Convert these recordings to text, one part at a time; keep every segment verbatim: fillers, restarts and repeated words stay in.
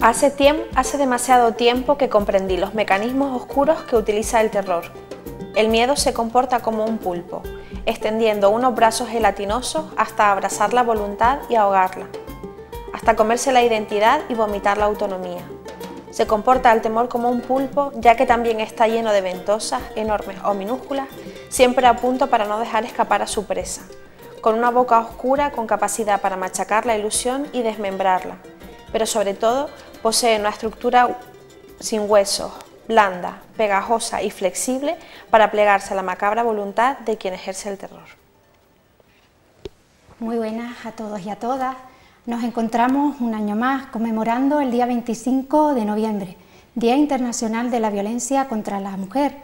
Hace, tiempo, hace demasiado tiempo que comprendí los mecanismos oscuros que utiliza el terror. El miedo se comporta como un pulpo, extendiendo unos brazos gelatinosos hasta abrazar la voluntad y ahogarla, hasta comerse la identidad y vomitar la autonomía. Se comporta el temor como un pulpo, ya que también está lleno de ventosas, enormes o minúsculas, siempre a punto para no dejar escapar a su presa, con una boca oscura con capacidad para machacar la ilusión y desmembrarla, pero sobre todo posee una estructura sin huesos, blanda, pegajosa y flexible para plegarse a la macabra voluntad de quien ejerce el terror. Muy buenas a todos y a todas. Nos encontramos un año más conmemorando el día veinticinco de noviembre, Día Internacional de la Violencia contra la Mujer.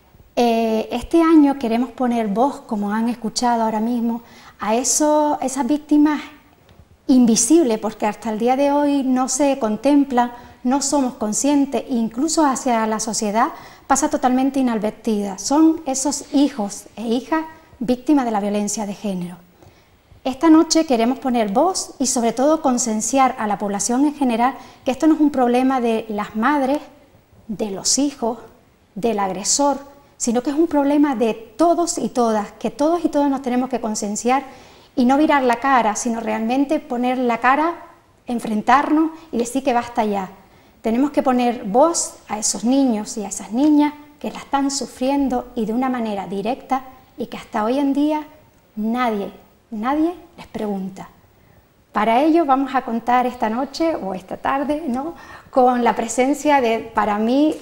Eh, este año queremos poner voz, como han escuchado ahora mismo, a eso, esas víctimas invisibles, porque hasta el día de hoy no se contemplan, no somos conscientes, incluso hacia la sociedad pasa totalmente inadvertida. Son esos hijos e hijas víctimas de la violencia de género. Esta noche queremos poner voz y sobre todo concienciar a la población en general que esto no es un problema de las madres, de los hijos, del agresor, sino que es un problema de todos y todas, que todos y todas nos tenemos que concienciar y no virar la cara, sino realmente poner la cara, enfrentarnos y decir que basta ya. Tenemos que poner voz a esos niños y a esas niñas que la están sufriendo y de una manera directa y que hasta hoy en día nadie, nadie les pregunta. Para ello vamos a contar esta noche o esta tarde, ¿no?, con la presencia de, para mí,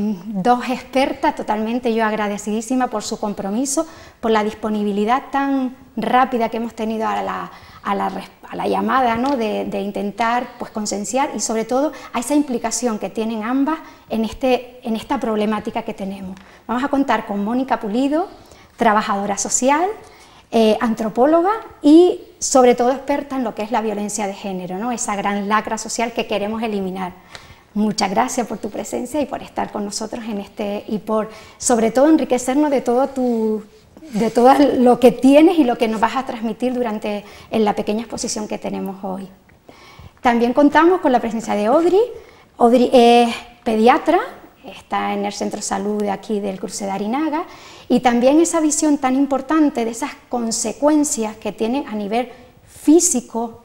dos expertas, totalmente yo agradecidísima por su compromiso, por la disponibilidad tan rápida que hemos tenido a la, a la, a la llamada, ¿no?, de, de intentar pues, concienciar y sobre todo a esa implicación que tienen ambas en, este, en esta problemática que tenemos. Vamos a contar con Mónica Pulido, trabajadora social, Eh, antropóloga y sobre todo experta en lo que es la violencia de género, ¿no?, esa gran lacra social que queremos eliminar. Muchas gracias por tu presencia y por estar con nosotros en este y por sobre todo enriquecernos de todo tu de todo lo que tienes y lo que nos vas a transmitir durante en la pequeña exposición que tenemos hoy. También contamos con la presencia de Audrey. Audrey es pediatra, está en el centro de salud de aquí del Cruce de Arinaga, y también esa visión tan importante de esas consecuencias que tiene a nivel físico,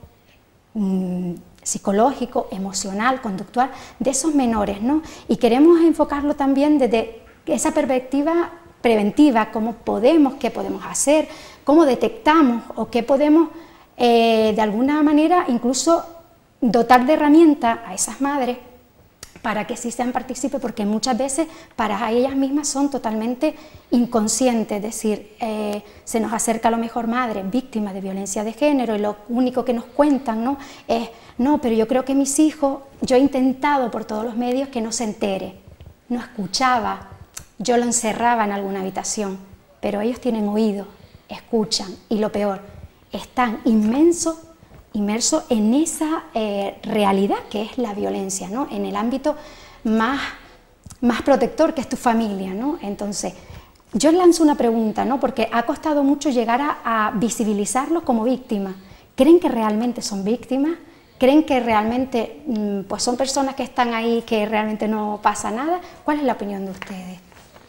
mmm, psicológico, emocional, conductual, de esos menores, ¿no? Y queremos enfocarlo también desde esa perspectiva preventiva, cómo podemos, qué podemos hacer, cómo detectamos o qué podemos, eh, de alguna manera, incluso dotar de herramientas a esas madres para que sí sean partícipes, porque muchas veces para ellas mismas son totalmente inconscientes, es decir, eh, se nos acerca a lo mejor madres víctimas de violencia de género y lo único que nos cuentan, ¿no?, es, no, pero yo creo que mis hijos, yo he intentado por todos los medios que no se entere, no escuchaba, yo lo encerraba en alguna habitación, pero ellos tienen oído, escuchan y lo peor, están inmensos inmerso en esa eh, realidad que es la violencia, ¿no?, en el ámbito más, más protector que es tu familia, ¿no? Entonces, yo lanzo una pregunta, ¿no?, porque ha costado mucho llegar a, a visibilizarlos como víctimas. ¿Creen que realmente son víctimas? ¿Creen que realmente mmm, pues son personas que están ahí que realmente no pasa nada? ¿Cuál es la opinión de ustedes?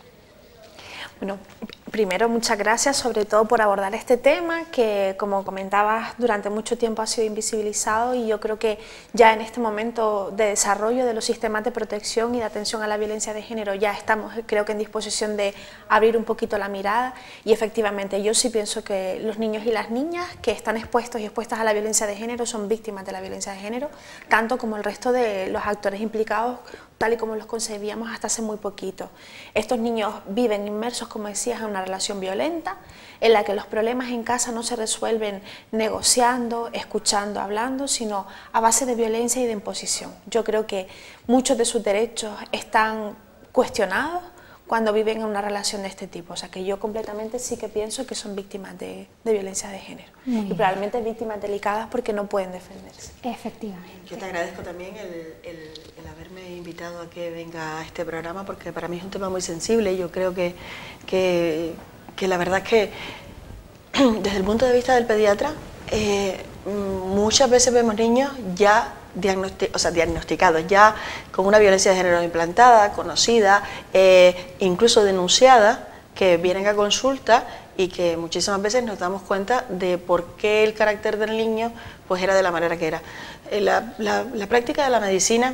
Bueno, primero muchas gracias sobre todo por abordar este tema que, como comentabas, durante mucho tiempo ha sido invisibilizado, y yo creo que ya en este momento de desarrollo de los sistemas de protección y de atención a la violencia de género ya estamos, creo que en disposición de abrir un poquito la mirada, y efectivamente yo sí pienso que los niños y las niñas que están expuestos y expuestas a la violencia de género son víctimas de la violencia de género, tanto como el resto de los actores implicados, tal y como los concebíamos hasta hace muy poquito. Estos niños viven inmersos, como decías, en una relación violenta, en la que los problemas en casa no se resuelven negociando, escuchando, hablando, sino a base de violencia y de imposición. Yo creo que muchos de sus derechos están cuestionados cuando viven en una relación de este tipo, o sea que yo completamente sí que pienso que son víctimas de, de violencia de género. Muy y bien. Probablemente víctimas delicadas porque no pueden defenderse. Efectivamente. Yo te agradezco también el, el, el haberme invitado a que venga a este programa, porque para mí es un tema muy sensible y yo creo que, que, que la verdad es que desde el punto de vista del pediatra, eh, muchas veces vemos niños ya diagnosti o sea, diagnosticados, ya con una violencia de género implantada, conocida, eh, incluso denunciada, que vienen a consulta y que muchísimas veces nos damos cuenta de por qué el carácter del niño pues era de la manera que era. Eh, la, la, la práctica de la medicina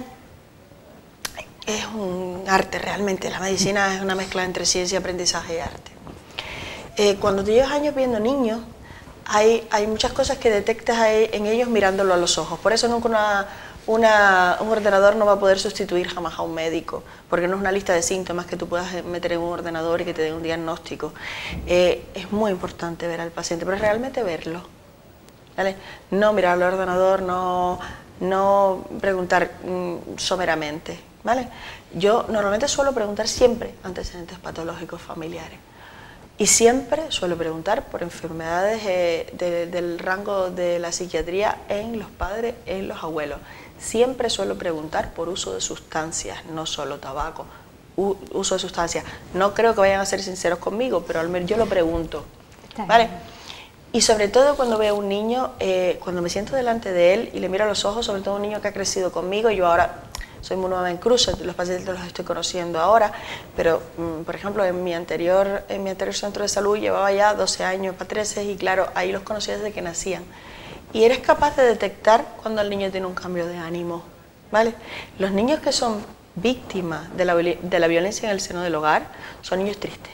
es un arte realmente, la medicina es una mezcla entre ciencia, aprendizaje y arte. Eh, cuando tú llevas años viendo niños, hay, hay muchas cosas que detectas ahí, en ellos mirándolo a los ojos. Por eso nunca una, una, un ordenador no va a poder sustituir jamás a un médico, porque no es una lista de síntomas que tú puedas meter en un ordenador y que te dé un diagnóstico. Eh, es muy importante ver al paciente, pero realmente verlo, ¿vale? No mirar al ordenador, no, no preguntar mmm, someramente, ¿vale? Yo normalmente suelo preguntar siempre antecedentes patológicos familiares. Y siempre suelo preguntar por enfermedades eh, de, del rango de la psiquiatría en los padres, en los abuelos. Siempre suelo preguntar por uso de sustancias, no solo tabaco, u, uso de sustancias. No creo que vayan a ser sinceros conmigo, pero al menos yo lo pregunto, ¿vale? Y sobre todo cuando veo a un niño, eh, cuando me siento delante de él y le miro a los ojos, sobre todo un niño que ha crecido conmigo, yo ahora soy muy nueva en Cruz, los pacientes los estoy conociendo ahora, pero mmm, por ejemplo en mi, anterior, en mi anterior centro de salud llevaba ya doce años para trece y claro, ahí los conocía desde que nacían. Y eres capaz de detectar cuando el niño tiene un cambio de ánimo, ¿vale? Los niños que son víctimas de la, de la violencia en el seno del hogar son niños tristes,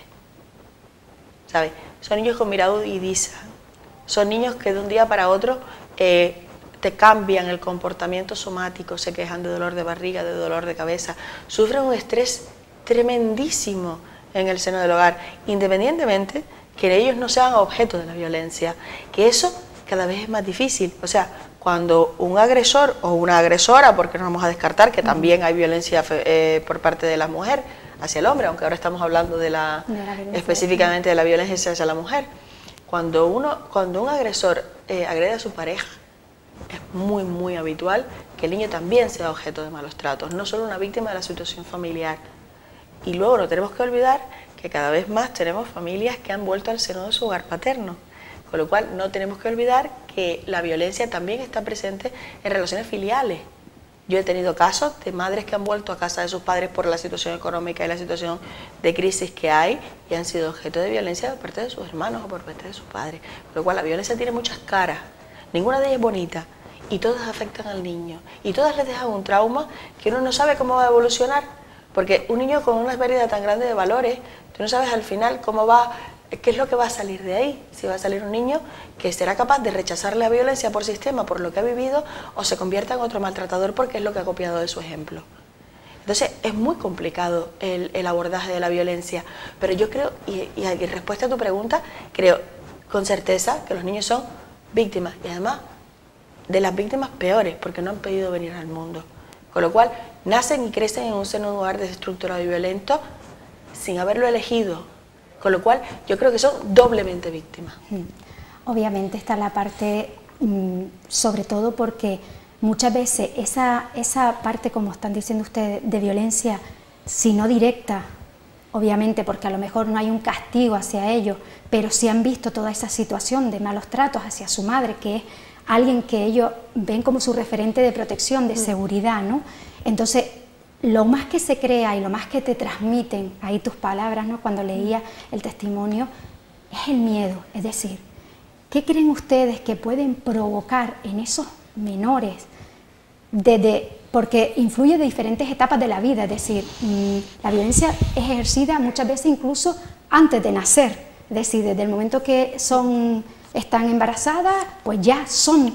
¿sabes? Son niños con mirada huidiza, son niños que de un día para otro eh, te cambian el comportamiento somático, se quejan de dolor de barriga, de dolor de cabeza, sufren un estrés tremendísimo en el seno del hogar, independientemente que ellos no sean objeto de la violencia, que eso cada vez es más difícil. O sea, cuando un agresor o una agresora, porque no vamos a descartar que también hay violencia eh, por parte de la mujer hacia el hombre, aunque ahora estamos hablando de la, de la específicamente de la violencia hacia la mujer, cuando, uno, cuando un agresor eh, agrede a su pareja, es muy, muy habitual que el niño también sea objeto de malos tratos, no solo una víctima de la situación familiar. Y luego no tenemos que olvidar que cada vez más tenemos familias que han vuelto al seno de su hogar paterno, con lo cual no tenemos que olvidar que la violencia también está presente en relaciones filiales. Yo he tenido casos de madres que han vuelto a casa de sus padres por la situación económica y la situación de crisis que hay y han sido objeto de violencia por parte de sus hermanos o por parte de sus padres, con lo cual la violencia tiene muchas caras. Ninguna de ellas es bonita y todas afectan al niño y todas les dejan un trauma que uno no sabe cómo va a evolucionar, porque un niño con una pérdida tan grande de valores, tú no sabes al final cómo va, qué es lo que va a salir de ahí, si va a salir un niño que será capaz de rechazar la violencia por sistema, por lo que ha vivido, o se convierta en otro maltratador porque es lo que ha copiado de su ejemplo. Entonces es muy complicado el, el abordaje de la violencia, pero yo creo, y, y en respuesta a tu pregunta, creo con certeza que los niños son víctimas, y además de las víctimas peores, porque no han podido venir al mundo, con lo cual nacen y crecen en un seno de un hogar desestructurado y violento sin haberlo elegido, con lo cual yo creo que son doblemente víctimas. Obviamente está la parte, mmm, sobre todo porque muchas veces esa, esa parte, como están diciendo ustedes, de violencia, si no directa, obviamente porque a lo mejor no hay un castigo hacia ellos, pero sí han visto toda esa situación de malos tratos hacia su madre, que es alguien que ellos ven como su referente de protección, de seguridad, ¿no? Entonces, lo más que se crea y lo más que te transmiten ahí tus palabras, ¿no?, cuando leía el testimonio, es el miedo. Es decir, ¿qué creen ustedes que pueden provocar en esos menores desde... porque influye de diferentes etapas de la vida, es decir, la violencia es ejercida muchas veces incluso antes de nacer, es decir, desde el momento que son, están embarazadas, pues ya son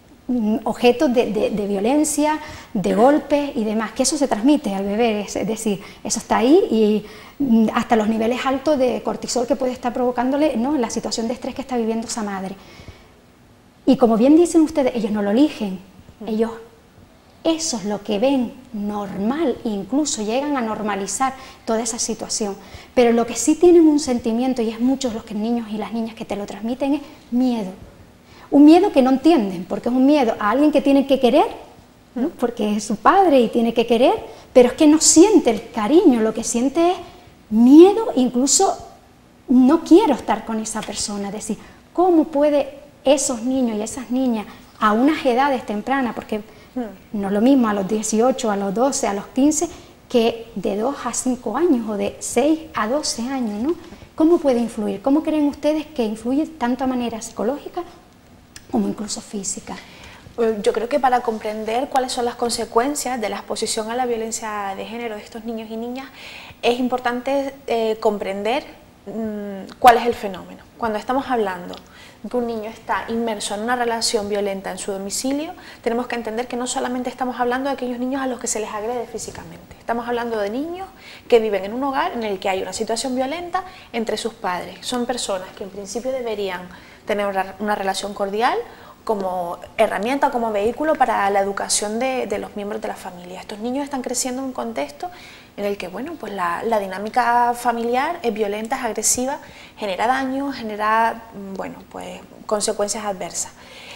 objetos de, de, de violencia, de golpes y demás, que eso se transmite al bebé, es, es decir, eso está ahí y hasta los niveles altos de cortisol que puede estar provocándole, ¿no?, la situación de estrés que está viviendo esa madre. Y como bien dicen ustedes, ellos no lo eligen, ellos... Eso es lo que ven normal, incluso llegan a normalizar toda esa situación. Pero lo que sí tienen un sentimiento, y es muchos los que niños y las niñas que te lo transmiten, es miedo. Un miedo que no entienden, porque es un miedo a alguien que tiene que querer, ¿no?, porque es su padre y tiene que querer, pero es que no siente el cariño, lo que siente es miedo, incluso no quiero estar con esa persona. Es decir, ¿cómo puede esos niños y esas niñas a unas edades tempranas, porque Hmm. No es lo mismo a los dieciocho, a los doce, a los quince, que de dos a cinco años o de seis a doce años, ¿no? ¿Cómo puede influir? ¿Cómo creen ustedes que influye tanto a manera psicológica como incluso física? Yo creo que para comprender cuáles son las consecuencias de la exposición a la violencia de género de estos niños y niñas, es importante eh, comprender mmm, cuál es el fenómeno. Cuando estamos hablando de que un niño está inmerso en una relación violenta en su domicilio, tenemos que entender que no solamente estamos hablando de aquellos niños a los que se les agrede físicamente, estamos hablando de niños que viven en un hogar en el que hay una situación violenta entre sus padres. Son personas que en principio deberían tener una, una relación cordial, como herramienta, como vehículo para la educación de, de los miembros de la familia. Estos niños están creciendo en un contexto en el que, bueno, pues la, la dinámica familiar es violenta, es agresiva, genera daño, genera, bueno, pues consecuencias adversas.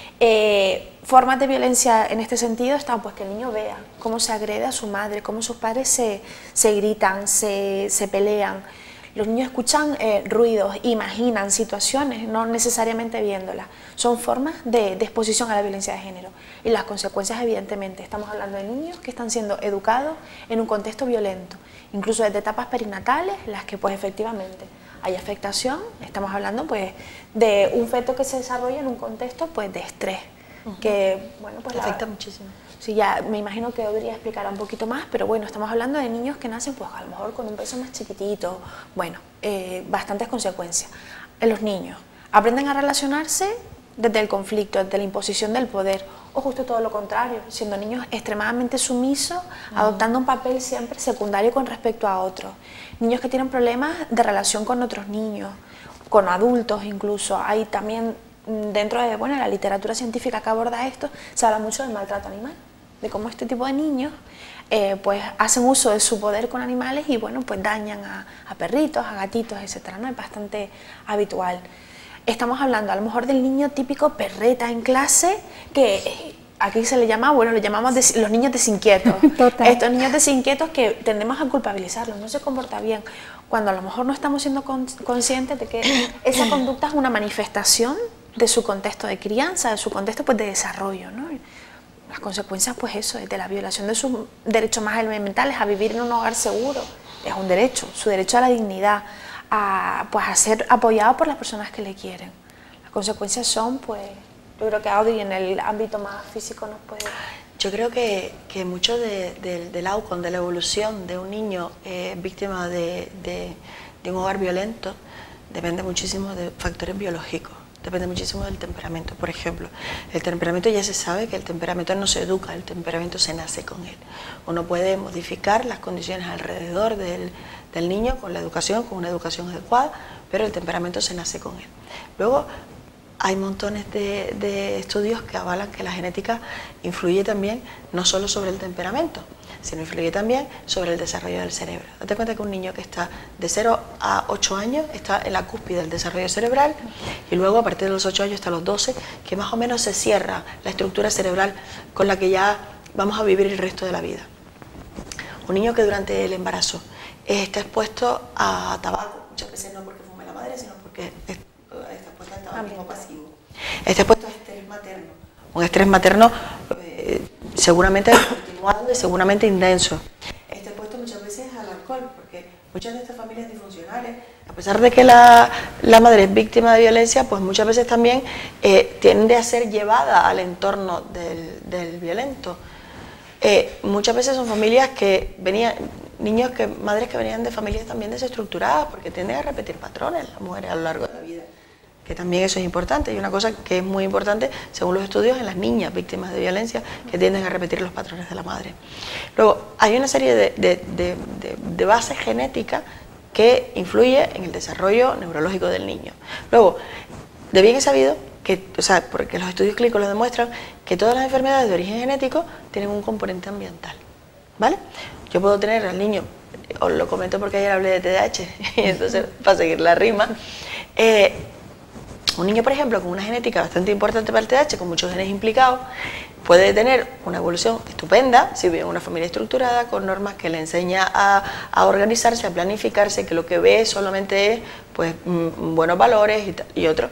Eh, formas de violencia en este sentido están, pues, que el niño vea cómo se agrede a su madre, cómo sus padres se, se gritan, se, se pelean. Los niños escuchan eh, ruidos, imaginan situaciones, no necesariamente viéndolas. Son formas de, de exposición a la violencia de género. Y las consecuencias, evidentemente, estamos hablando de niños que están siendo educados en un contexto violento, incluso desde etapas perinatales, las que pues efectivamente hay afectación. Estamos hablando pues de un feto que se desarrolla en un contexto pues de estrés, uh-huh. que bueno pues afecta la, muchísimo. Sí, ya me imagino que Audrey explicará un poquito más, pero bueno, estamos hablando de niños que nacen pues a lo mejor con un peso más chiquitito, bueno, eh, bastantes consecuencias. En los niños aprenden a relacionarse desde el conflicto, desde la imposición del poder, o justo todo lo contrario, siendo niños extremadamente sumisos, uh-huh. adoptando un papel siempre secundario con respecto a otros. Niños que tienen problemas de relación con otros niños, con adultos incluso. Hay también, dentro de bueno, la literatura científica que aborda esto, se habla mucho del maltrato animal, de cómo este tipo de niños eh, pues hacen uso de su poder con animales y bueno, pues dañan a, a perritos, a gatitos, etcétera, ¿no? Es bastante habitual. Estamos hablando a lo mejor del niño típico perreta en clase, que aquí se le llama, bueno, le llamamos de, los niños desinquietos. Total. Estos niños desinquietos que tendemos a culpabilizarlos, no se comporta bien, cuando a lo mejor no estamos siendo con, conscientes de que esa conducta es una manifestación de su contexto de crianza, de su contexto pues, de desarrollo, ¿no? Las consecuencias, pues eso, de la violación de sus derechos más elementales a vivir en un hogar seguro, es un derecho, su derecho a la dignidad, a, pues, a ser apoyado por las personas que le quieren. Las consecuencias son, pues, yo creo que Audrey en el ámbito más físico nos puede... Yo creo que, que mucho de, de, del outcome, de la evolución de un niño eh, víctima de, de, de un hogar violento, depende muchísimo de factores biológicos. Depende muchísimo del temperamento. Por ejemplo, el temperamento ya se sabe que el temperamento no se educa, el temperamento se nace con él. Uno puede modificar las condiciones alrededor del, del niño con la educación, con una educación adecuada, pero el temperamento se nace con él. Luego, hay montones de, de estudios que avalan que la genética influye también no solo sobre el temperamento, sino influye también sobre el desarrollo del cerebro. Date cuenta que un niño que está de cero a ocho años está en la cúspide del desarrollo cerebral y luego a partir de los ocho años hasta los doce, que más o menos se cierra la estructura cerebral con la que ya vamos a vivir el resto de la vida. Un niño que durante el embarazo está expuesto a tabaco, muchas veces no porque fume la madre, sino porque está expuesto al tabaquismo pasivo. Está expuesto a estrés materno. Un estrés materno eh, seguramente continuado y seguramente intenso. Está expuesto muchas veces al alcohol, porque muchas de estas familias disfuncionales, a pesar de que la, la madre es víctima de violencia, pues muchas veces también eh, tiende a ser llevada al entorno del, del violento. Eh, muchas veces son familias que venían, niños que, madres que venían de familias también desestructuradas, porque tienden a repetir patrones las mujeres a lo largo de la vida, que también eso es importante. Y una cosa que es muy importante, según los estudios, en las niñas víctimas de violencia, que tienden a repetir los patrones de la madre. Luego, hay una serie de, de, de, de, de bases genéticas que influye en el desarrollo neurológico del niño. Luego, de bien es sabido que, o sea, porque los estudios clínicos lo demuestran, que todas las enfermedades de origen genético tienen un componente ambiental, ¿vale? Yo puedo tener al niño, os lo comento porque ayer hablé de T D A H, y entonces, para seguir la rima, eh, un niño, por ejemplo, con una genética bastante importante para el T D A H, con muchos genes implicados, puede tener una evolución estupenda si vive en una familia estructurada, con normas que le enseña a, a organizarse, a planificarse, que lo que ve solamente es pues, mm, buenos valores y, y otros.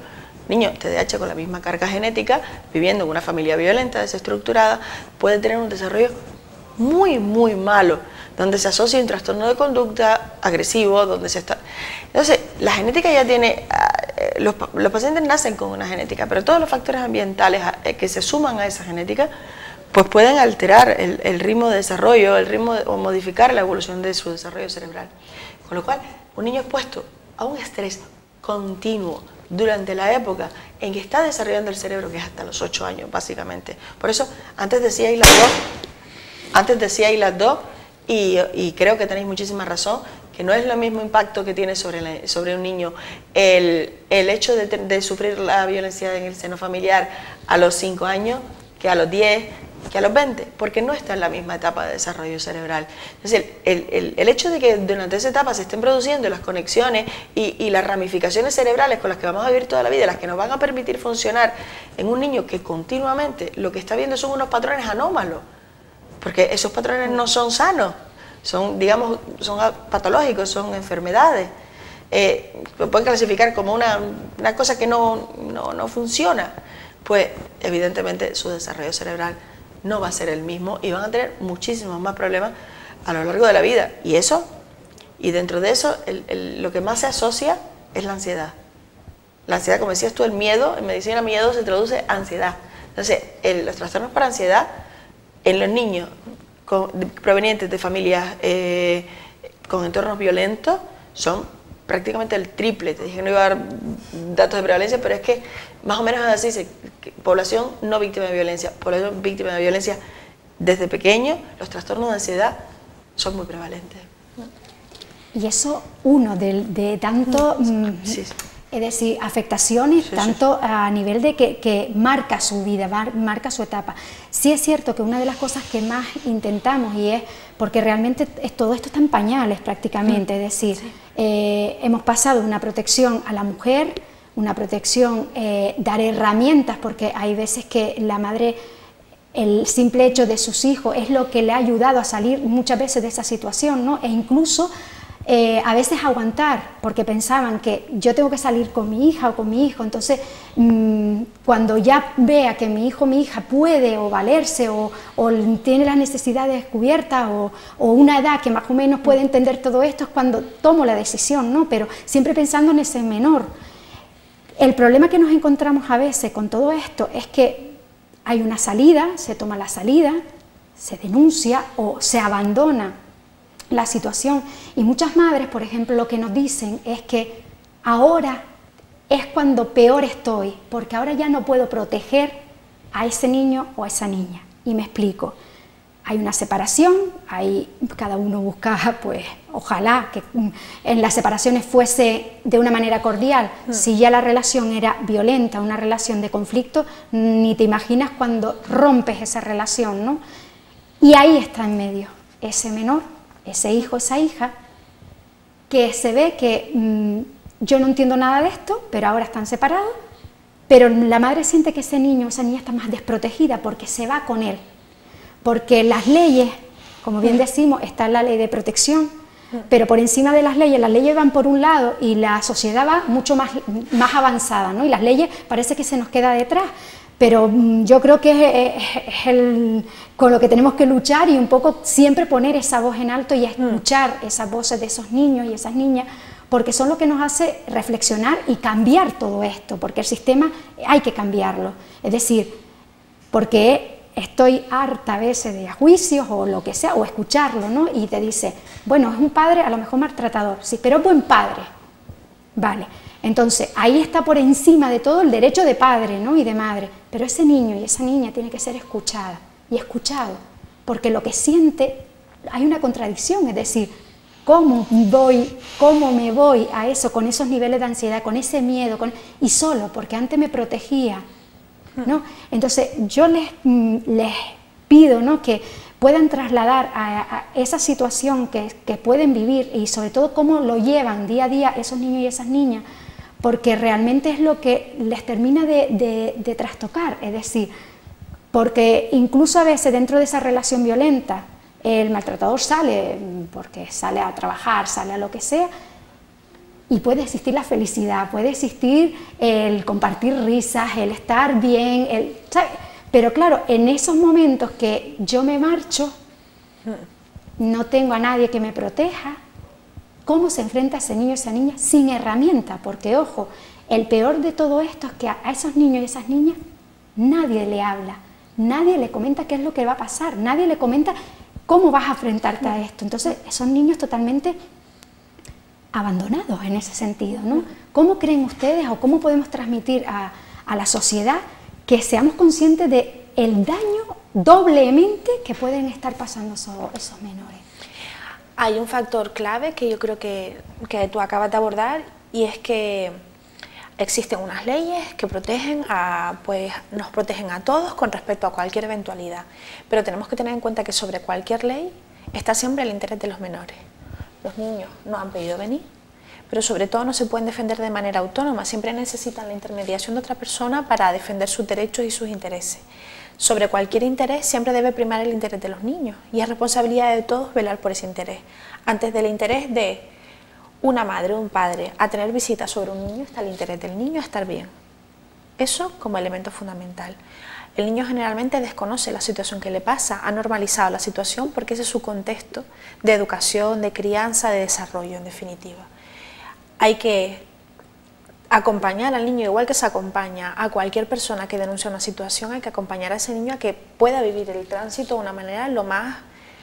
niño T D A H con la misma carga genética, viviendo en una familia violenta, desestructurada, puede tener un desarrollo muy, muy malo, donde se asocia un trastorno de conducta agresivo, donde se está... Entonces, la genética ya tiene... Los, los pacientes nacen con una genética, pero todos los factores ambientales que se suman a esa genética, pues pueden alterar el, el ritmo de desarrollo, el ritmo de, o modificar la evolución de su desarrollo cerebral. Con lo cual, un niño expuesto a un estrés continuo durante la época en que está desarrollando el cerebro, que es hasta los ocho años, básicamente. Por eso, antes decía y las dos, antes decía y las dos, y, y creo que tenéis muchísima razón, que no es lo mismo impacto que tiene sobre, la, sobre un niño el, el hecho de, de sufrir la violencia en el seno familiar a los cinco años que a los diez, que a los veinte, porque no está en la misma etapa de desarrollo cerebral. Entonces, el, el, el hecho de que durante esa etapa se estén produciendo las conexiones y, y las ramificaciones cerebrales con las que vamos a vivir toda la vida, las que nos van a permitir funcionar en un niño que continuamente lo que está viendo son unos patrones anómalos, porque esos patrones no son sanos, son, digamos, son patológicos, son enfermedades. Eh, lo pueden clasificar como una, una cosa que no, no, no funciona, pues evidentemente su desarrollo cerebral no va a ser el mismo y van a tener muchísimos más problemas a lo largo de la vida. Y eso, y dentro de eso, el, el, lo que más se asocia es la ansiedad. La ansiedad, como decías tú, el miedo, en medicina miedo se traduce ansiedad. Entonces, el, los trastornos por ansiedad en los niños con, de, provenientes de familias eh, con entornos violentos son prácticamente el triple. Te dije que no iba a dar datos de prevalencia, pero es que más o menos es así, se, población no víctima de violencia, población víctima de violencia desde pequeño, los trastornos de ansiedad son muy prevalentes. Y eso uno de, de tanto, sí, sí. es decir, afectaciones, sí, tanto sí. a nivel de que, que marca su vida, mar, marca su etapa. Sí es cierto que una de las cosas que más intentamos, y es porque realmente es, todo esto está en pañales prácticamente, es decir, sí. eh, hemos pasado una protección a la mujer, una protección, eh, dar herramientas, porque hay veces que la madre, el simple hecho de sus hijos es lo que le ha ayudado a salir muchas veces de esa situación, ¿no? E incluso eh, a veces aguantar, porque pensaban que yo tengo que salir con mi hija o con mi hijo, entonces mmm, cuando ya vea que mi hijo o mi hija puede o valerse o, o tiene las necesidades cubiertas o, o una edad que más o menos puede entender todo esto, es cuando tomo la decisión, ¿no? Pero siempre pensando en ese menor. El problema que nos encontramos a veces con todo esto es que hay una salida, se toma la salida, se denuncia o se abandona la situación. Y muchas madres, por ejemplo, lo que nos dicen es que ahora es cuando peor estoy, porque ahora ya no puedo proteger a ese niño o a esa niña. Y me explico. Hay una separación, hay, cada uno busca, pues, ojalá que en las separaciones fuese de una manera cordial. Mm. Si ya la relación era violenta, una relación de conflicto, ni te imaginas cuando rompes esa relación, ¿no? Y ahí está en medio ese menor, ese hijo, esa hija, que se ve que mmm, yo no entiendo nada de esto, pero ahora están separados, pero la madre siente que ese niño o esa niña está más desprotegida porque se va con él. Porque las leyes, como bien decimos, está la ley de protección, pero por encima de las leyes, las leyes van por un lado y la sociedad va mucho más, más avanzada, ¿no? Y las leyes parece que se nos queda detrás, pero yo creo que es, es el, con lo que tenemos que luchar y un poco siempre poner esa voz en alto y escuchar esas voces de esos niños y esas niñas, porque son lo que nos hace reflexionar y cambiar todo esto, porque el sistema hay que cambiarlo, es decir, porque estoy harta a veces de juicios o lo que sea, o escucharlo, ¿no? Y te dice, bueno, es un padre a lo mejor maltratador, sí, pero es buen padre. Vale, entonces ahí está por encima de todo el derecho de padre, ¿no? Y de madre, pero ese niño y esa niña tiene que ser escuchada y escuchado, porque lo que siente, hay una contradicción, es decir, ¿cómo voy, cómo me voy a eso, con esos niveles de ansiedad, con ese miedo, con, y solo, porque antes me protegía, ¿no? Entonces yo les, les pido, ¿no?, que puedan trasladar a, a esa situación que, que pueden vivir y sobre todo cómo lo llevan día a día esos niños y esas niñas, porque realmente es lo que les termina de, de, de trastocar, es decir, porque incluso a veces dentro de esa relación violenta el maltratador sale porque sale a trabajar, sale a lo que sea, y puede existir la felicidad, puede existir el compartir risas, el estar bien, el, ¿sabes? Pero claro, en esos momentos que yo me marcho, no tengo a nadie que me proteja, ¿cómo se enfrenta ese niño o esa niña sin herramienta? Porque, ojo, el peor de todo esto es que a esos niños y esas niñas nadie le habla, nadie le comenta qué es lo que va a pasar, nadie le comenta cómo vas a enfrentarte a esto. Entonces, son niños totalmente abandonados en ese sentido, ¿no? ¿Cómo creen ustedes o cómo podemos transmitir a, a la sociedad que seamos conscientes de el daño doblemente que pueden estar pasando esos, esos menores? Hay un factor clave que yo creo que, que tú acabas de abordar, y es que existen unas leyes que protegen a, pues, nos protegen a todos con respecto a cualquier eventualidad, pero tenemos que tener en cuenta que sobre cualquier ley está siempre el interés de los menores. Los niños no han pedido venir, pero sobre todo no se pueden defender de manera autónoma, siempre necesitan la intermediación de otra persona para defender sus derechos y sus intereses. Sobre cualquier interés siempre debe primar el interés de los niños, y es responsabilidad de todos velar por ese interés. Antes del interés de una madre o un padre a tener visitas sobre un niño está el interés del niño a estar bien. Eso como elemento fundamental. El niño generalmente desconoce la situación que le pasa, ha normalizado la situación porque ese es su contexto de educación, de crianza, de desarrollo en definitiva. Hay que acompañar al niño, igual que se acompaña a cualquier persona que denuncia una situación, hay que acompañar a ese niño a que pueda vivir el tránsito de una manera lo más,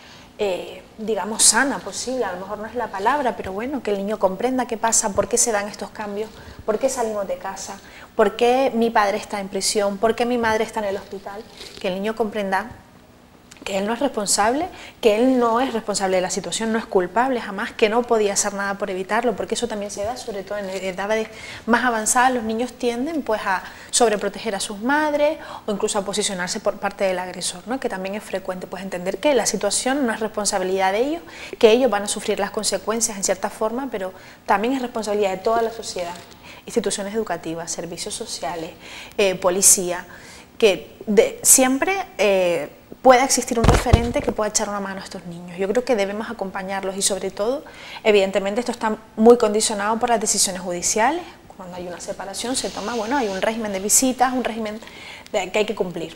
eh, digamos, sana posible. A lo mejor no es la palabra, pero bueno, que el niño comprenda qué pasa, por qué se dan estos cambios, por qué salimos de casa, por qué mi padre está en prisión, por qué mi madre está en el hospital, que el niño comprenda que él no es responsable, que él no es responsable de la situación, no es culpable jamás, que no podía hacer nada por evitarlo, porque eso también se da, sobre todo en edades más avanzadas. Los niños tienden pues a sobreproteger a sus madres o incluso a posicionarse por parte del agresor, ¿no? Que también es frecuente, pues entender que la situación no es responsabilidad de ellos, que ellos van a sufrir las consecuencias en cierta forma, pero también es responsabilidad de toda la sociedad, instituciones educativas, servicios sociales, eh, policía, que de, siempre eh, pueda existir un referente que pueda echar una mano a estos niños. Yo creo que debemos acompañarlos y sobre todo, evidentemente esto está muy condicionado por las decisiones judiciales. Cuando hay una separación se toma, bueno, hay un régimen de visitas, un régimen de, que hay que cumplir.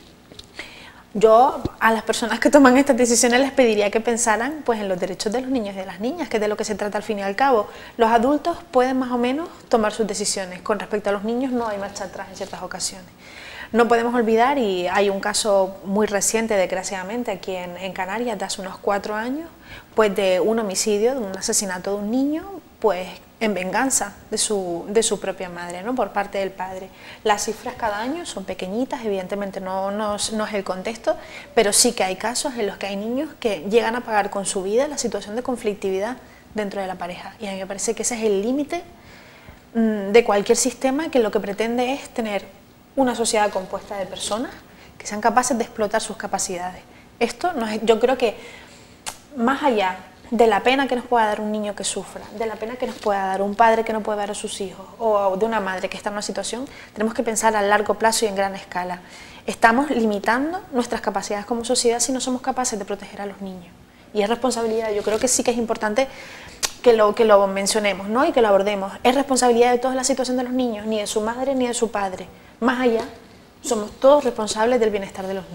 Yo a las personas que toman estas decisiones les pediría que pensaran pues, en los derechos de los niños y de las niñas, que es de lo que se trata al fin y al cabo. Los adultos pueden más o menos tomar sus decisiones, con respecto a los niños no hay marcha atrás en ciertas ocasiones. No podemos olvidar, y hay un caso muy reciente, desgraciadamente, aquí en, en Canarias, de hace unos cuatro años, pues de un homicidio, de un asesinato de un niño, pues en venganza de su, de su propia madre, ¿no? Por parte del padre. Las cifras cada año son pequeñitas, evidentemente no, no, no es el contexto, pero sí que hay casos en los que hay niños que llegan a pagar con su vida la situación de conflictividad dentro de la pareja. Y a mí me parece que ese es el límite mmm, de cualquier sistema que lo que pretende es tener una sociedad compuesta de personas que sean capaces de explotar sus capacidades. Esto no es, yo creo que más allá de la pena que nos pueda dar un niño que sufra, de la pena que nos pueda dar un padre que no puede ver a sus hijos o de una madre que está en una situación, tenemos que pensar a largo plazo y en gran escala. Estamos limitando nuestras capacidades como sociedad si no somos capaces de proteger a los niños. Y es responsabilidad, yo creo que sí que es importante que lo, que lo mencionemos, ¿no? Y que lo abordemos. Es responsabilidad de toda la situación de los niños, ni de su madre ni de su padre. Más allá, somos todos responsables del bienestar de los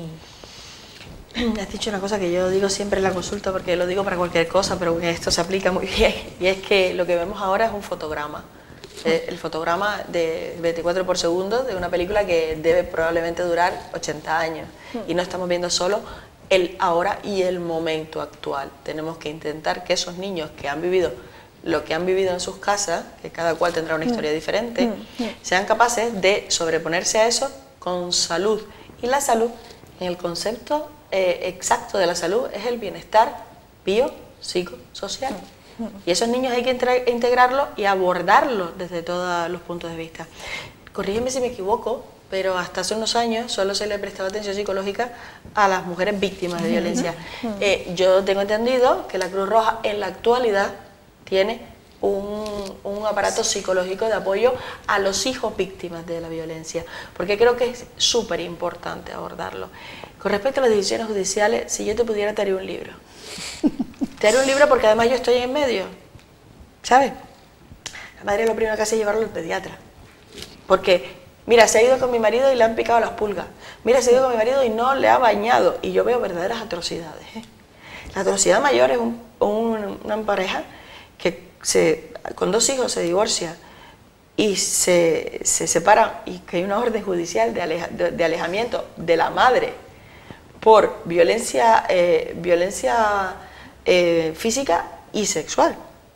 niños. Has dicho una cosa que yo digo siempre en la consulta, porque lo digo para cualquier cosa, pero esto se aplica muy bien, y es que lo que vemos ahora es un fotograma. El fotograma de veinticuatro por segundo de una película que debe probablemente durar ochenta años, y no estamos viendo solo el ahora y el momento actual. Tenemos que intentar que esos niños que han vivido lo que han vivido en sus casas, que cada cual tendrá una historia diferente, sean capaces de sobreponerse a eso con salud. Y la salud, en el concepto eh, exacto de la salud, es el bienestar biopsicosocial. Y esos niños hay que integrarlos y abordarlos desde todos los puntos de vista. Corrígeme si me equivoco, pero hasta hace unos años solo se le prestaba atención psicológica a las mujeres víctimas de violencia. Eh, yo tengo entendido que la Cruz Roja en la actualidad tiene un, un aparato psicológico de apoyo a los hijos víctimas de la violencia, porque creo que es súper importante abordarlo. Con respecto a las decisiones judiciales, si yo te pudiera, te haría un libro. Te haría un libro porque además yo estoy en medio, ¿sabes? La madre lo primero que hace es llevarlo al pediatra. Porque, mira, se ha ido con mi marido y le han picado las pulgas. Mira, se ha ido con mi marido y no le ha bañado. Y yo veo verdaderas atrocidades. ¿eh? La atrocidad mayor es un, un, una pareja que se, con dos hijos se divorcia y se, se separan y que hay una orden judicial de, aleja, de, de alejamiento de la madre por violencia, eh, violencia eh, física y sexual.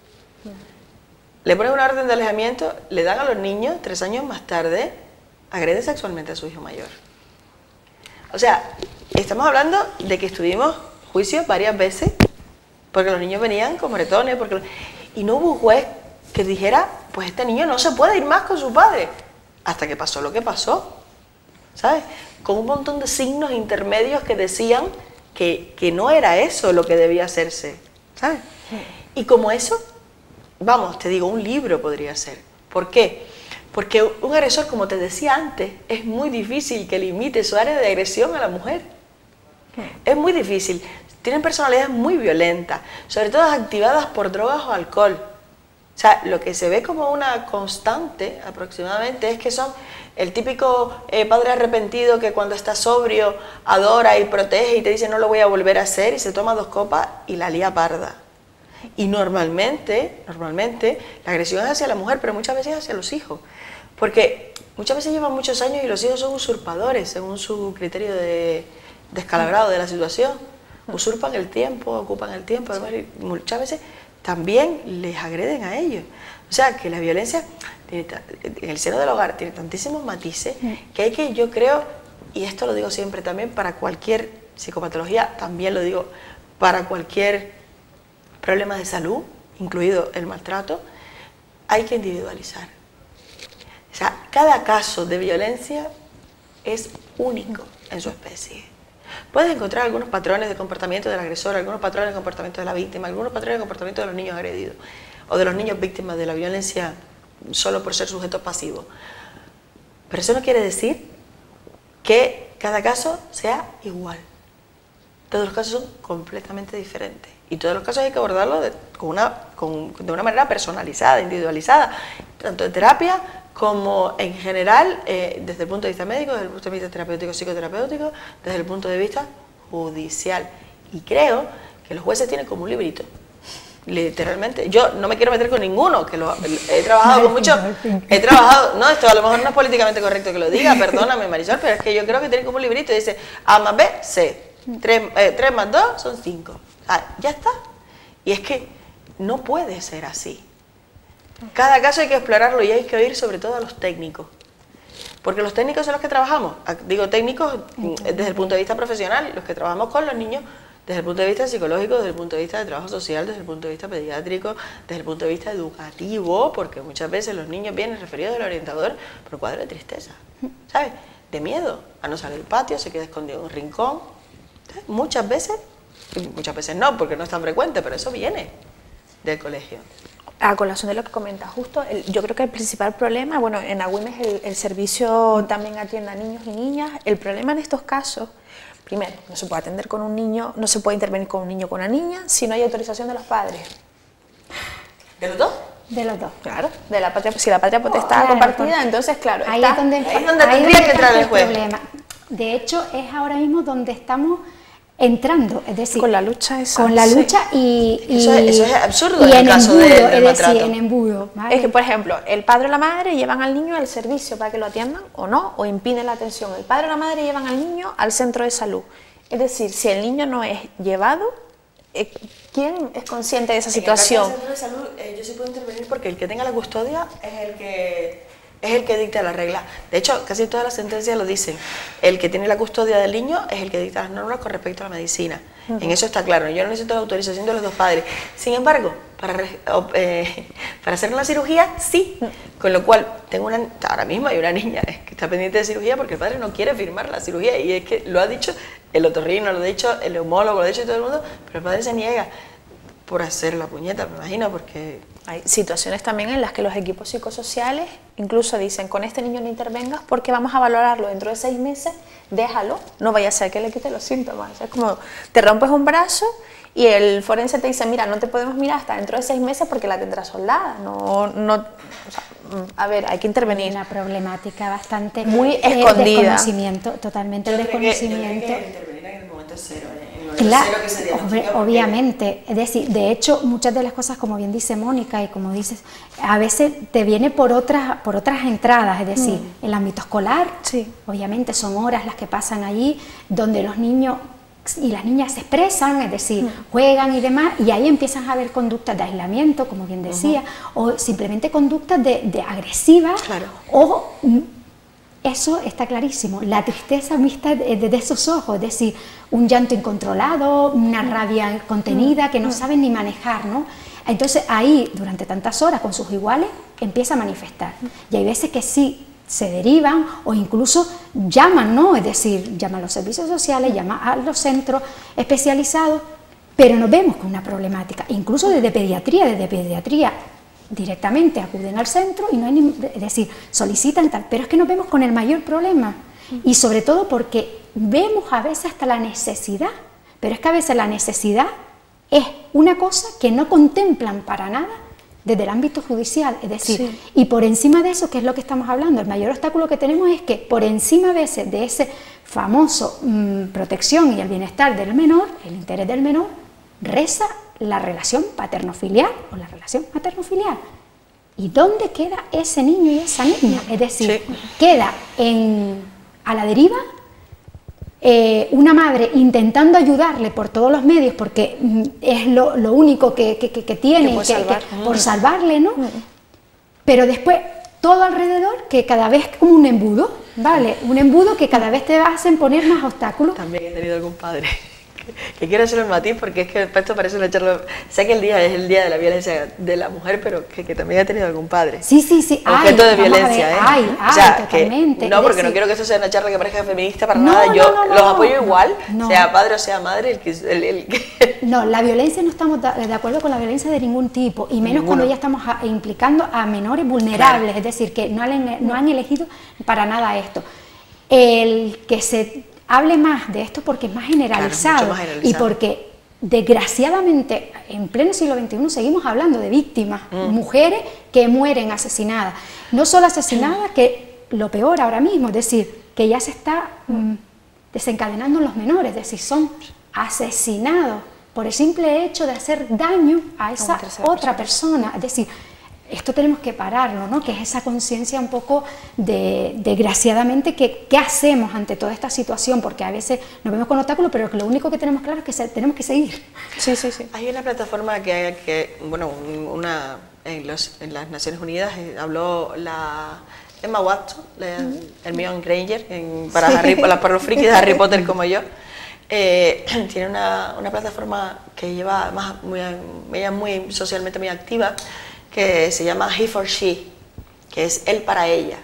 Le ponen una orden de alejamiento, le dan a los niños, tres años más tarde, agrede sexualmente a su hijo mayor. O sea, estamos hablando de que estuvimos juicios varias veces, porque los niños venían con moretones, porque... y no hubo un juez que dijera, pues este niño no se puede ir más con su padre, hasta que pasó lo que pasó, ¿sabes? Con un montón de signos intermedios que decían que, que no era eso lo que debía hacerse, ¿sabes? Y como eso... Vamos, te digo, un libro podría ser. ¿Por qué? Porque un agresor, como te decía antes, es muy difícil que limite su área de agresión a la mujer. Es muy difícil. Tienen personalidades muy violentas, sobre todo activadas por drogas o alcohol. O sea, lo que se ve como una constante aproximadamente es que son el típico eh, padre arrepentido que cuando está sobrio adora y protege y te dice no lo voy a volver a hacer y se toma dos copas y la lía parda. Y normalmente, normalmente, la agresión es hacia la mujer, pero muchas veces hacia los hijos. Porque muchas veces llevan muchos años y los hijos son usurpadores, según su criterio de descalabrado de la situación. Usurpan el tiempo, ocupan el tiempo, además, muchas veces también les agreden a ellos. O sea, que la violencia tiene, en el seno del hogar tiene tantísimos matices que hay que, yo creo, y esto lo digo siempre también para cualquier psicopatología, también lo digo para cualquier problemas de salud, incluido el maltrato, hay que individualizar. O sea, cada caso de violencia es único en su especie. Puedes encontrar algunos patrones de comportamiento del agresor, algunos patrones de comportamiento de la víctima, algunos patrones de comportamiento de los niños agredidos o de los niños víctimas de la violencia solo por ser sujetos pasivos. Pero eso no quiere decir que cada caso sea igual. Todos los casos son completamente diferentes. Y todos los casos hay que abordarlos de, con una, con, de una manera personalizada, individualizada, tanto en terapia como en general, eh, desde el punto de vista médico, desde el punto de vista terapéutico, psicoterapéutico, desde el punto de vista judicial. Y creo que los jueces tienen como un librito, literalmente. Yo no me quiero meter con ninguno, que lo, he trabajado con muchos, he trabajado, no, esto a lo mejor no es políticamente correcto que lo diga, perdóname Marisol, pero es que yo creo que tienen como un librito y dice A más B, C, tres más dos son cinco. Ah, ya está. Y es que no puede ser así. Cada caso hay que explorarlo y hay que oír sobre todo a los técnicos. Porque los técnicos son los que trabajamos, digo técnicos desde el punto de vista profesional, los que trabajamos con los niños desde el punto de vista psicológico, desde el punto de vista de trabajo social, desde el punto de vista pediátrico, desde el punto de vista educativo, porque muchas veces los niños vienen referidos del orientador por cuadro de tristeza, ¿sabes? De miedo a no salir del patio, se queda escondido en un rincón. ¿Sabes? Muchas veces... Muchas veces no, porque no es tan frecuente, pero eso viene del colegio. A colación de lo que comentas justo, el, yo creo que el principal problema, bueno, en Agüimes el, el servicio también atiende a niños y niñas. El problema en estos casos, primero, no se puede atender con un niño, no se puede intervenir con un niño o con una niña si no hay autorización de los padres. ¿De los dos? De los dos. Claro, de la patria, si la patria potestad Claro, compartida, porque entonces claro, ahí está, es donde, ahí es donde ahí tendría donde que entrar está el juez. problema. De hecho, es ahora mismo donde estamos entrando, es decir, con la lucha esa, con la sí. lucha y, y eso, es, eso es absurdo y en en el caso embudo, de, del es decir, maltrato. en embudo, ¿vale? Es que, por ejemplo, el padre o la madre llevan al niño al servicio para que lo atiendan o no, o impiden la atención. El padre o la madre llevan al niño al centro de salud. Es decir, si el niño no es llevado, ¿quién es consciente de esa situación? En el caso del centro de salud, eh, yo sí puedo intervenir porque el que tenga la custodia es el que... es el que dicta la regla. De hecho, casi todas las sentencias lo dicen. El que tiene la custodia del niño es el que dicta las normas con respecto a la medicina. Uh-huh. En eso está claro. Yo no necesito la autorización de los dos padres. Sin embargo, para, eh, para hacer una cirugía, sí. Uh-huh. Con lo cual, tengo una, ahora mismo hay una niña que está pendiente de cirugía porque el padre no quiere firmar la cirugía. Y es que lo ha dicho el otorrino, lo ha dicho el neumólogo, lo ha dicho todo el mundo, pero el padre se niega. por hacer la puñeta, me imagino, porque... Hay situaciones también en las que los equipos psicosociales incluso dicen, con este niño no intervengas porque vamos a valorarlo dentro de seis meses, déjalo, no vaya a ser que le quite los síntomas. Es como, te rompes un brazo y el forense te dice, mira, no te podemos mirar hasta dentro de seis meses porque la tendrás soldada. No, no, o sea, a ver, hay que intervenir. Una problemática bastante... Muy eh, escondida. Desconocimiento, totalmente el desconocimiento. Yo creo que intervenir en el momento cero, en el momento Claro, cero que se diagnostica, porque... obviamente, es decir, de hecho, muchas de las cosas, como bien dice Mónica y como dices, a veces te viene por otras, por otras entradas, es decir, mm. el ámbito escolar, sí. obviamente son horas las que pasan allí, donde los niños y las niñas se expresan, es decir, mm. juegan y demás, y ahí empiezan a haber conductas de aislamiento, como bien decía, uh-huh. o simplemente conductas de, de agresivas, claro. o... Eso está clarísimo, la tristeza vista desde esos ojos, es decir, un llanto incontrolado, una rabia contenida que no saben ni manejar, ¿no? Entonces ahí, durante tantas horas con sus iguales, empieza a manifestar. Y hay veces que sí se derivan o incluso llaman, ¿no? Es decir, llaman a los servicios sociales, llaman a los centros especializados, pero nos vemos con una problemática, incluso desde pediatría, desde pediatría, directamente acuden al centro y no hay ni, es decir, solicitan tal, pero es que nos vemos con el mayor problema y sobre todo porque vemos a veces hasta la necesidad, pero es que a veces la necesidad es una cosa que no contemplan para nada desde el ámbito judicial, es decir, sí. y por encima de eso, que es lo que estamos hablando, el mayor obstáculo que tenemos es que por encima a veces de ese famoso mmm, protección y el bienestar del menor, el interés del menor, reza la relación paterno-filial o la relación materno-filial. ¿Y dónde queda ese niño y esa niña? Es decir, sí. queda en, a la deriva eh, una madre intentando ayudarle por todos los medios porque mm, es lo, lo único que, que, que, que tiene que, salvar. que, por salvarle, ¿no? Mm. Pero después todo alrededor que cada vez como un embudo, ¿vale? Un embudo que cada vez te hacen poner más obstáculos. También he tenido algún padre que quiero hacer el matiz porque es que esto parece una charla, sé que el día es el día de la violencia de la mujer, pero que, que también ha tenido algún padre. Sí, sí, sí. Objeto ay, de violencia, ¿eh? Ay, ay, o sea, totalmente. Que, no, porque decir, no quiero que esto sea una charla que parezca feminista para no, nada, yo no, no, los no, apoyo igual, no. sea padre o sea madre, el que... El, el que... No, la violencia no estamos de acuerdo con la violencia de ningún tipo, y menos Ninguno. cuando ya estamos a, implicando a menores vulnerables, claro. es decir, que no han, no han elegido para nada esto. El que se... hable más de esto porque es más generalizado, claro, más generalizado. y porque desgraciadamente en pleno siglo veintiuno seguimos hablando de víctimas, mm. mujeres que mueren asesinadas, no solo asesinadas, que lo peor ahora mismo, es decir, que ya se está mm, desencadenando en los menores, es decir, son asesinados por el simple hecho de hacer daño a esa otra persona, es decir, esto tenemos que pararlo, ¿no? Que es esa conciencia un poco de, desgraciadamente, que qué hacemos ante toda esta situación, porque a veces nos vemos con obstáculos, pero que lo único que tenemos claro es que se, tenemos que seguir. Sí, sí, sí. Hay una plataforma que, que bueno, una, en, los, en las Naciones Unidas eh, habló la Emma Watson, la, uh-huh. Hermione Granger, en, para, sí. Harry, para los frikis de Harry Potter como yo. Eh, tiene una, una plataforma que lleva más, muy, ella es muy socialmente muy activa, que se llama He for She, que es él para ella,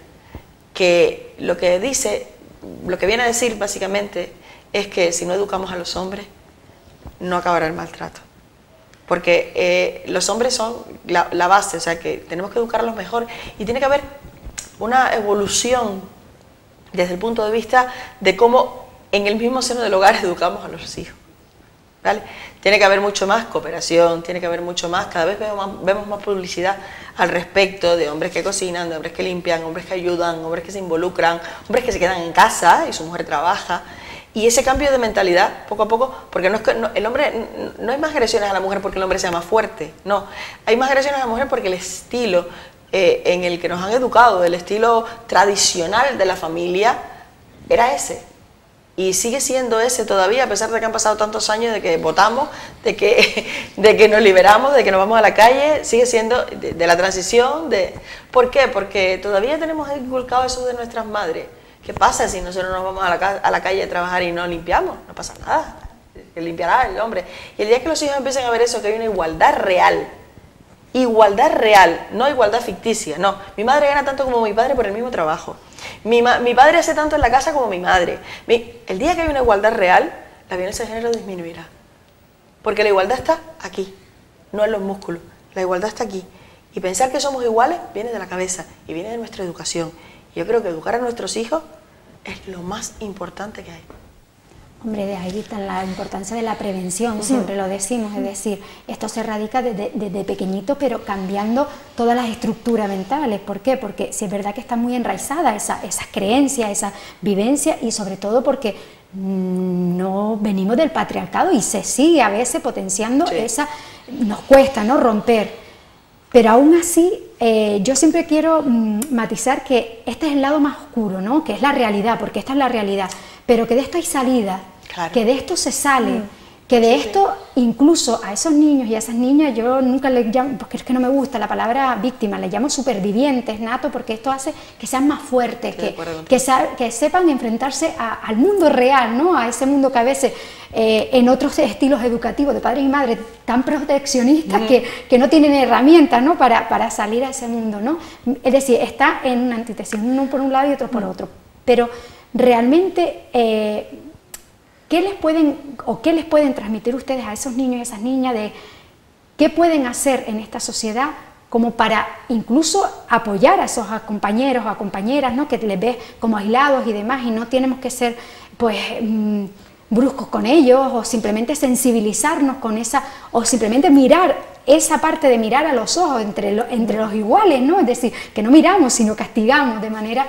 que lo que dice, lo que viene a decir básicamente es que si no educamos a los hombres, no acabará el maltrato. Porque eh, los hombres son la, la base, o sea que tenemos que educarlos mejor y tiene que haber una evolución desde el punto de vista de cómo en el mismo seno del hogar educamos a los hijos. ¿Vale? Tiene que haber mucho más cooperación, tiene que haber mucho más, cada vez vemos más, vemos más publicidad al respecto de hombres que cocinan, de hombres que limpian, hombres que ayudan, hombres que se involucran, hombres que se quedan en casa y su mujer trabaja. Y ese cambio de mentalidad, poco a poco, porque no es que, no, el hombre, no hay más agresiones a la mujer porque el hombre sea más fuerte, no, hay más agresiones a la mujer porque el estilo eh, en el que nos han educado, el estilo tradicional de la familia, era ese. Y sigue siendo ese todavía, a pesar de que han pasado tantos años de que votamos, de que, de que nos liberamos, de que nos vamos a la calle, sigue siendo de, de la transición. De, ¿Por qué? Porque todavía tenemos inculcado eso de nuestras madres. ¿Qué pasa si nosotros nos vamos a la, a la calle a trabajar y no limpiamos? No pasa nada, que limpiará el hombre. Y el día que los hijos empiecen a ver eso, que hay una igualdad real, igualdad real, no igualdad ficticia, no. Mi madre gana tanto como mi padre por el mismo trabajo. Mi, mi padre hace tanto en la casa como mi madre. Mi, el día que hay una igualdad real, la violencia de género disminuirá. Porque la igualdad está aquí. no en los músculos. La igualdad está aquí. Y pensar que somos iguales viene de la cabeza y viene de nuestra educación. Yo creo que educar a nuestros hijos es lo más importante que hay. Hombre, de ahí está la importancia de la prevención, uh-huh. siempre lo decimos, es decir, esto se radica desde, desde pequeñito, pero cambiando todas las estructuras mentales. ¿Por qué? Porque si es verdad que está muy enraizada esa, esas creencias, esa vivencia, y sobre todo porque mmm, no venimos del patriarcado y se sigue a veces potenciando sí. esa, nos cuesta, ¿no?, romper. Pero aún así, eh, yo siempre quiero mmm, matizar que este es el lado más oscuro, ¿no?, que es la realidad, porque esta es la realidad, pero que de esto hay salida. Claro. Que de esto se sale, mm. que de sí, esto sí. incluso a esos niños y a esas niñas yo nunca les llamo, porque es que no me gusta la palabra víctima, les llamo supervivientes, nato, porque esto hace que sean más fuertes, que, que, que sepan enfrentarse a, al mundo real, ¿no?, a ese mundo que a veces eh, en otros estilos educativos de padres y madres tan proteccionistas mm. que, que no tienen herramientas, ¿no?, para, para salir a ese mundo, ¿no? Es decir, está en una antítesis, uno por un lado y otro por mm. otro, pero realmente eh, ¿qué les pueden o qué les pueden transmitir ustedes a esos niños y esas niñas de qué pueden hacer en esta sociedad como para incluso apoyar a esos compañeros o a compañeras, ¿no?, que les ves como aislados y demás, y no tenemos que ser pues mmm, bruscos con ellos, o simplemente sensibilizarnos con esa, o simplemente mirar esa parte de mirar a los ojos entre, lo, entre los iguales, ¿no?, es decir, que no miramos sino castigamos de manera,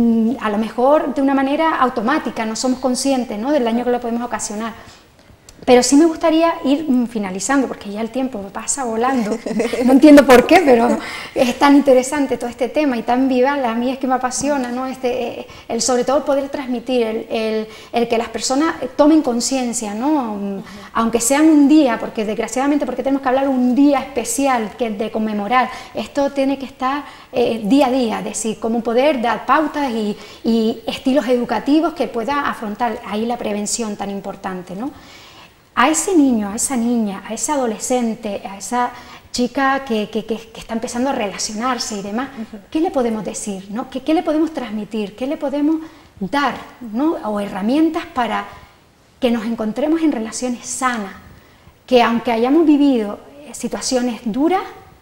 a lo mejor de una manera automática, no somos conscientes, ¿no?, del daño que le podemos ocasionar. Pero sí me gustaría ir finalizando, porque ya el tiempo me pasa volando, no entiendo por qué, pero es tan interesante todo este tema y tan vival, a mí es que me apasiona, ¿no?, este, el, sobre todo el poder transmitir, el, el, el que las personas tomen conciencia, ¿no?, uh-huh. aunque sean un día, porque desgraciadamente porque tenemos que hablar un día especial que de conmemorar, esto tiene que estar eh, día a día, es decir, como poder dar pautas y, y estilos educativos que pueda afrontar ahí la prevención tan importante, ¿no? A ese niño, a esa niña, a ese adolescente, a esa chica que, que, que, que está empezando a relacionarse y demás, uh-huh. ¿qué le podemos decir, ¿no? ¿Qué, ¿Qué le podemos transmitir? ¿Qué le podemos dar, ¿no?, o herramientas para que nos encontremos en relaciones sanas? Que aunque hayamos vivido situaciones duras,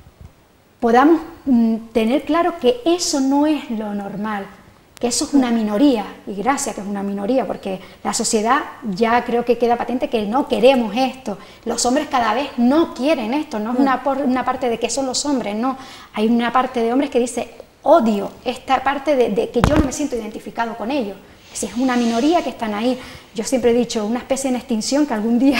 podamos mm, tener claro que eso no es lo normal, que eso es una minoría, y gracias que es una minoría, porque la sociedad ya creo que queda patente que no queremos esto, los hombres cada vez no quieren esto, no es una, por, una parte de que son los hombres, no, hay una parte de hombres que dice odio esta parte de, de que yo no me siento identificado con ellos, si es una minoría que están ahí, yo siempre he dicho, una especie en extinción que algún día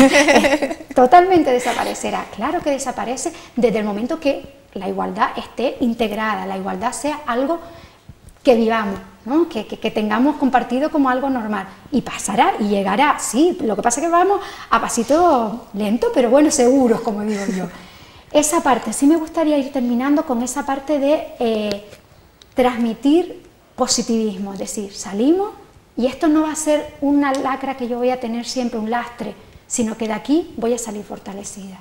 totalmente desaparecerá, claro que desaparece desde el momento que la igualdad esté integrada, la igualdad sea algo que vivamos, ¿no?, que, que, que tengamos compartido como algo normal, y pasará y llegará, sí, lo que pasa es que vamos a pasito lento, pero bueno, seguros, como digo yo. Esa parte, sí me gustaría ir terminando con esa parte de eh, transmitir positivismo, es decir, salimos y esto no va a ser una lacra que yo voy a tener siempre, un lastre, sino que de aquí voy a salir fortalecida.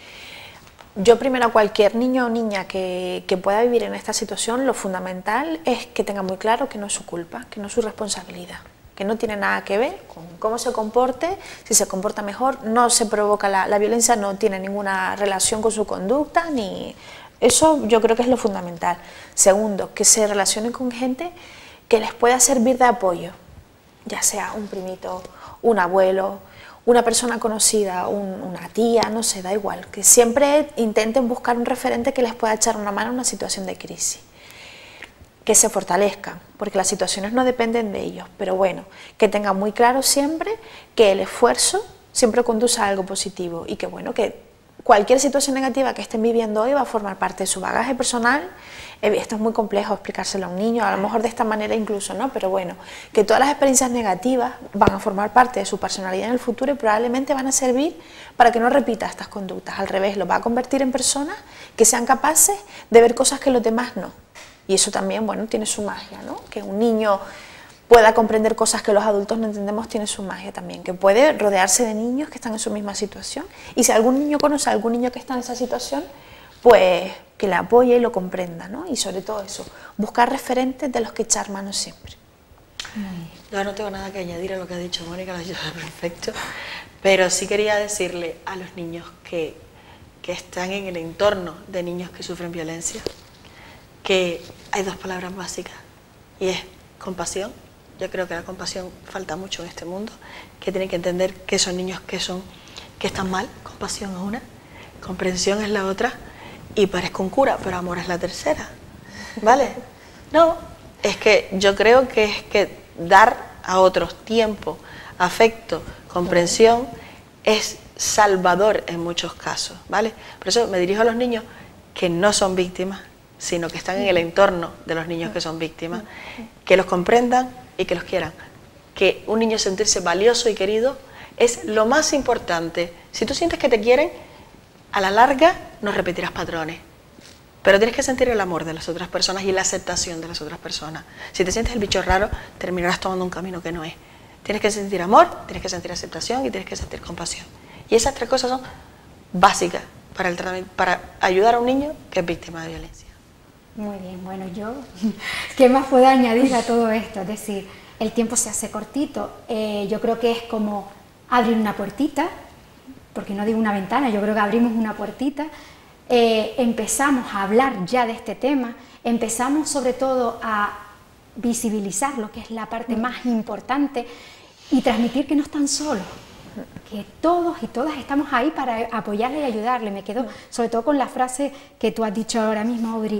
Yo primero a cualquier niño o niña que, que pueda vivir en esta situación, lo fundamental es que tenga muy claro que no es su culpa, que no es su responsabilidad, que no tiene nada que ver con cómo se comporte, si se comporta mejor, no se provoca la, la violencia, no tiene ninguna relación con su conducta, ni eso yo creo que es lo fundamental. Segundo, que se relacione con gente que les pueda servir de apoyo, ya sea un primito, un abuelo, una persona conocida, un, una tía, no sé, da igual, que siempre intenten buscar un referente que les pueda echar una mano en una situación de crisis, que se fortalezcan, porque las situaciones no dependen de ellos, pero bueno, que tengan muy claro siempre que el esfuerzo siempre conduce a algo positivo y que bueno, que cualquier situación negativa que estén viviendo hoy va a formar parte de su bagaje personal. Esto es muy complejo explicárselo a un niño, a lo mejor de esta manera incluso, ¿no? Pero bueno, que todas las experiencias negativas van a formar parte de su personalidad en el futuro y probablemente van a servir para que no repita estas conductas. Al revés, los va a convertir en personas que sean capaces de ver cosas que los demás no. Y eso también, bueno, tiene su magia, ¿no? Que un niño pueda comprender cosas que los adultos no entendemos tiene su magia también, que puede rodearse de niños que están en su misma situación. Y si algún niño conoce a algún niño que está en esa situación, pues que le apoye y lo comprenda, ¿no? Y sobre todo eso, buscar referentes de los que echar mano siempre. Yo no tengo nada que añadir a lo que ha dicho Mónica, lo ha dicho perfecto, pero sí quería decirle a los niños que, que están en el entorno de niños que sufren violencia, que hay dos palabras básicas, y es compasión. Yo creo que la compasión falta mucho en este mundo, que tienen que entender que son niños que, son, que están mal. Compasión es una, comprensión es la otra, y parezco un cura, pero amor es la tercera, ¿vale? No, es que yo creo que es que dar a otros tiempo, afecto, comprensión, es salvador en muchos casos, ¿vale? Por eso me dirijo a los niños que no son víctimas, sino que están en el entorno de los niños que son víctimas, que los comprendan y que los quieran. Que un niño sentirse valioso y querido es lo más importante. Si tú sientes que te quieren, a la larga no repetirás patrones, pero tienes que sentir el amor de las otras personas y la aceptación de las otras personas. Si te sientes el bicho raro, terminarás tomando un camino que no es. Tienes que sentir amor, tienes que sentir aceptación y tienes que sentir compasión. Y esas tres cosas son básicas para, el tratamiento, para ayudar a un niño que es víctima de violencia. Muy bien, bueno, yo, ¿qué más puedo añadir a todo esto? Es decir, el tiempo se hace cortito, eh, yo creo que es como abrir una puertita, porque no digo una ventana, yo creo que abrimos una puertita, eh, empezamos a hablar ya de este tema, empezamos sobre todo a visibilizar lo que es la parte más importante y transmitir que no están solos, que todos y todas estamos ahí para apoyarle y ayudarle. Me quedo sobre todo con la frase que tú has dicho ahora mismo, Audrey.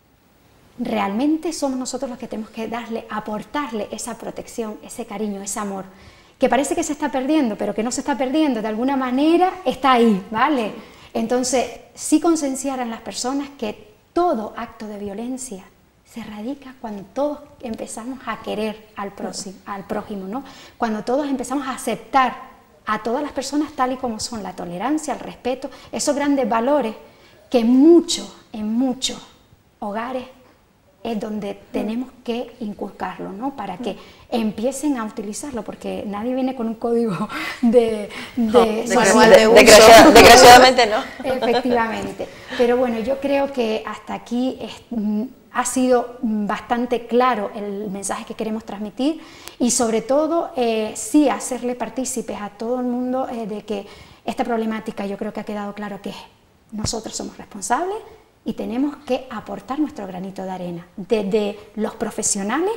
Realmente somos nosotros los que tenemos que darle, aportarle esa protección, ese cariño, ese amor, que parece que se está perdiendo, pero que no se está perdiendo, de alguna manera está ahí, ¿vale? Entonces, sí concienciar a las personas que todo acto de violencia se radica cuando todos empezamos a querer al próximo, al prójimo, ¿no? Cuando todos empezamos a aceptar a todas las personas tal y como son, la tolerancia, el respeto, esos grandes valores que muchos, en muchos hogares es donde tenemos que inculcarlo, ¿no? Para que empiecen a utilizarlo, porque nadie viene con un código de, de, no, de, de, de desgraciadamente no. Efectivamente. Pero bueno, yo creo que hasta aquí es, ha sido bastante claro el mensaje que queremos transmitir y sobre todo eh, sí hacerle partícipes a todo el mundo eh, de que esta problemática, yo creo que ha quedado claro que nosotros somos responsables y tenemos que aportar nuestro granito de arena, desde los profesionales,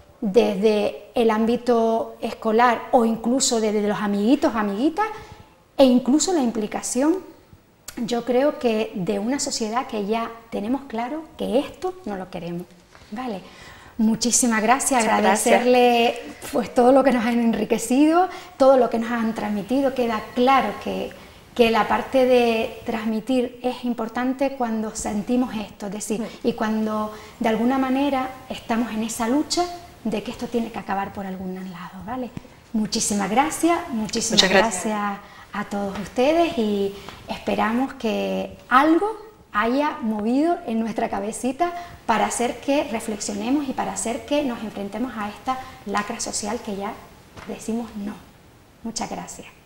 desde el ámbito escolar o incluso desde los amiguitos, amiguitas, e incluso la implicación, yo creo que de una sociedad que ya tenemos claro que esto no lo queremos, ¿vale? Muchísimas gracias, Muchas agradecerle gracias. Pues todo lo que nos han enriquecido, todo lo que nos han transmitido. Queda claro que que la parte de transmitir es importante cuando sentimos esto, es decir, y cuando de alguna manera estamos en esa lucha de que esto tiene que acabar por algún lado, ¿vale? Muchísimas gracias, muchísimas Muchas gracias. gracias a todos ustedes y esperamos que algo haya movido en nuestra cabecita para hacer que reflexionemos y para hacer que nos enfrentemos a esta lacra social que ya decimos no. Muchas gracias.